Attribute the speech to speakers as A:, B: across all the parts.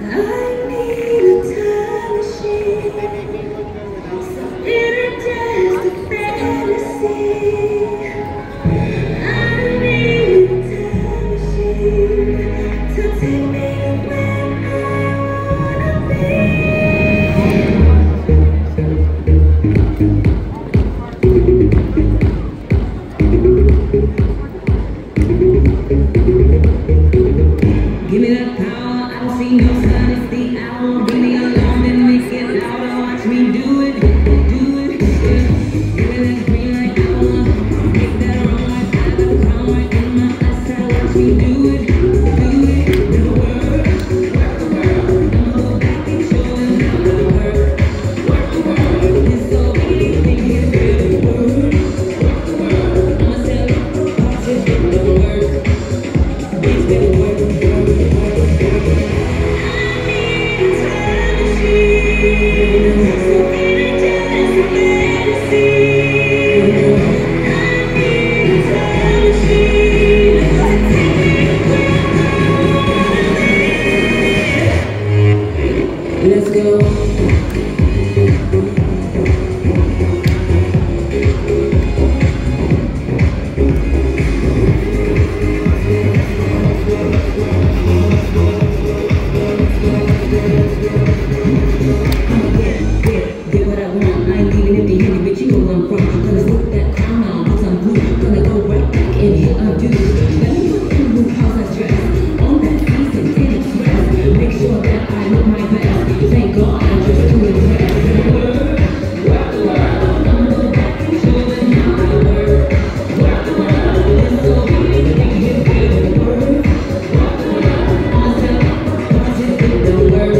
A: need a time machine, something just a fantasy. I need a time machine to take me where I wanna be. Give me that power, I don't see no sign, it's the hour. Give me a alarm and make it louder. Watch me do it, yeah. Give me that green light, I wanna make that wrong light. I got the crown right in my eyesight. Watch me do it, do it. The world, work the world. I'ma go back and show them how to work the world. It's so anything is real. The world, work the world. I'ma sell parts of the work. It's been work. Let's go. Get what I want. I ain't leaving empty-handed, bitch. You know where I'm from. Gonna slip that crown on, cause I'm blue. Gonna go right back and hit undo. Let me put in the house I dress. On that season, in express. Make sure that I look my best. Thank God I'm just doing the rest. Work the world. I'ma go back and show them how I work. Work the world. It's so anything is real. Work the world. I'ma sell parts of the work.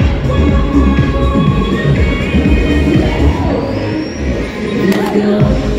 A: Let's go.